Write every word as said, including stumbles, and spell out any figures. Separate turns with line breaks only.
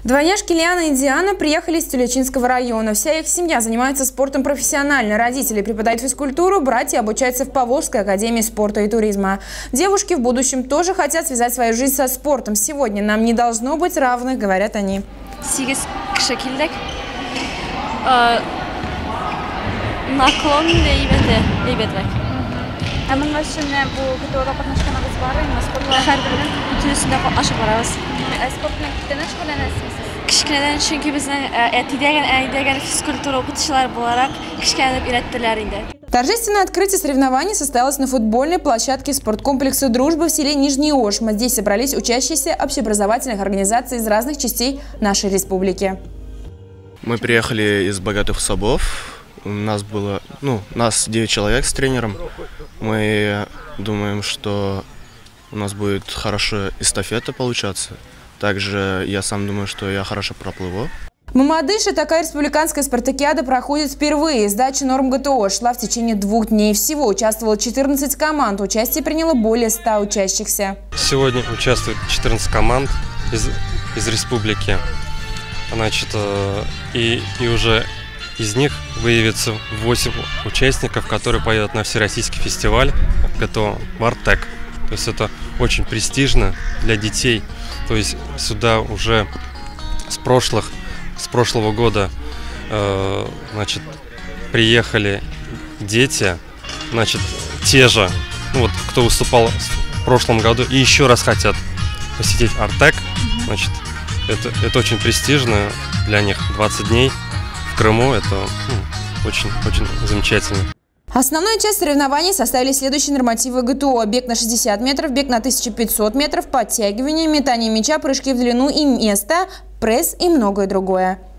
Двойняшки Лиана и Диана приехали из Тюлячинского района. Вся их семья занимается спортом профессионально. Родители преподают физкультуру, братья обучаются в Поволжской академии спорта и туризма. Девушки в будущем тоже хотят связать свою жизнь со спортом. Сегодня нам не должно быть равных, говорят они.
Кичкенеден чөнки безнең әти дигән, әни дигән физкультура укытучылар буларак кичкенедән өйрәттеләр инде.
Торжественное открытие соревнований состоялось на футбольной площадке спорткомплекса «Дружба» в селе Нижний Ошма. Здесь собрались учащиеся общеобразовательных организаций из разных частей нашей республики.
Мы приехали из богатых особов. У нас было, ну, нас девять человек с тренером. Мы думаем, что у нас будет хорошая эстафета получаться. Также я сам думаю, что я хорошо проплыву.
В Мамадыше такая республиканская спартакиада проходит впервые. Сдача норм ГТО шла в течение двух дней. Всего участвовало четырнадцать команд. Участие приняло более ста учащихся.
Сегодня участвует четырнадцать команд из, из республики. Значит, и, и уже из них выявится восемь участников, которые поедут на всероссийский фестиваль ГТО в Артек. То есть это очень престижно для детей. То есть сюда уже с прошлых, с прошлого года, э, значит, приехали дети, значит, те же, ну вот, кто выступал в прошлом году и еще раз хотят посетить Артек. Значит, это, это очень престижно для них. двадцать дней в Крыму, это ну, очень, очень замечательно.
Основную часть соревнований составили следующие нормативы ГТО: бег на шестьдесят метров, бег на тысячу пятьсот метров, подтягивание, метание мяча, прыжки в длину и место, пресс и многое другое.